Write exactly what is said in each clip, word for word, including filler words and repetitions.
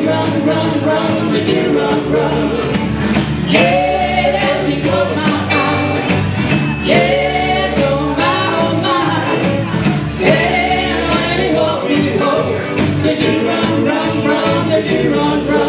run, run, run, to do run, run. Yeah, as he caught my eye. Yes, oh my, oh my. Yeah, when he walked me home, to do run, run, run, to do run, run.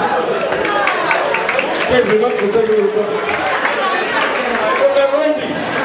Thanks very much for taking a little break. What about Rosie?